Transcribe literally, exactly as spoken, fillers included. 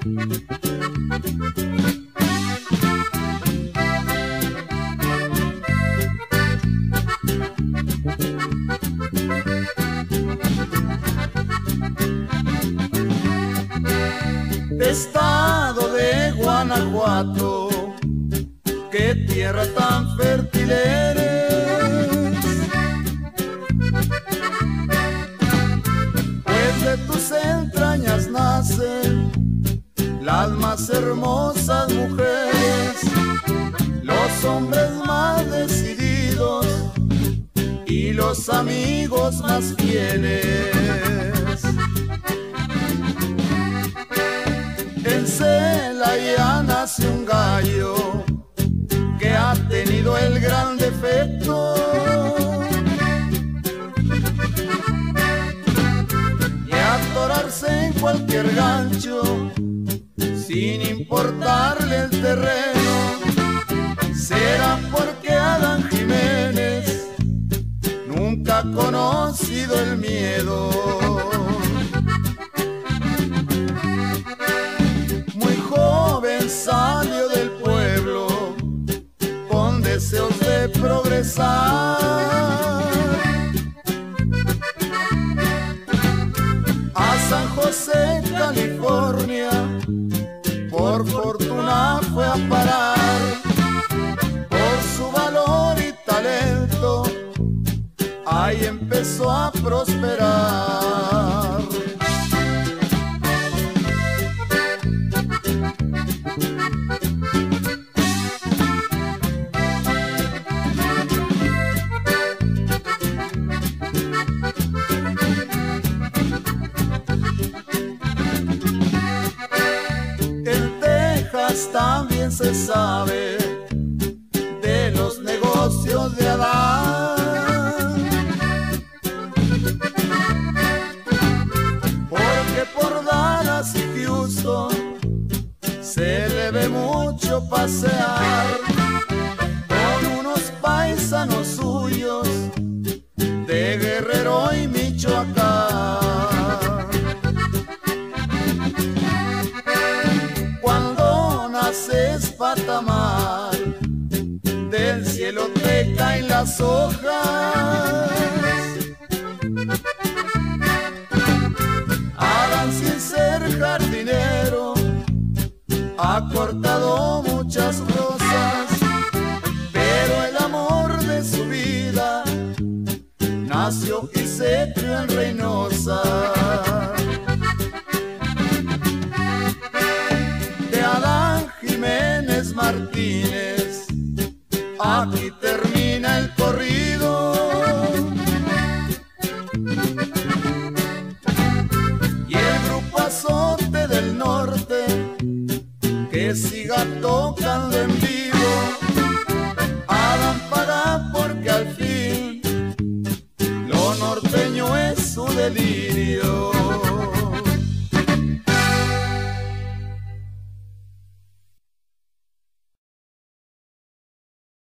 Estado de Guanajuato, qué tierra tan fértil eres, pues de tus entrañas nacen las más hermosas mujeres, los hombres más decididos y los amigos más fieles. En Celaya nace un gallo que ha tenido el gran defecto de atorarse en cualquier gancho sin importarle el terreno. Será porque Adán Jiménez nunca ha conocido el miedo. Salió del pueblo con deseos de progresar, a San José, California, por fortuna fue a parar. Por su valor y talento, ahí empezó a prosperar. También se sabe de los negocios de Adán, porque por Dallas y Houston se le ve mucho pasear con unos paisanos suyos de Guerrero y Michoacán. Es patamar, del cielo te caen las hojas. Adán, sin ser jardinero, ha cortado muchas rosas, pero el amor de su vida nació y se crió en Reynosa. Martínez, aquí termina el corrido, y el grupo Azote del Norte que siga tocando en vivo. Adán paga porque al fin lo norteño es su delirio.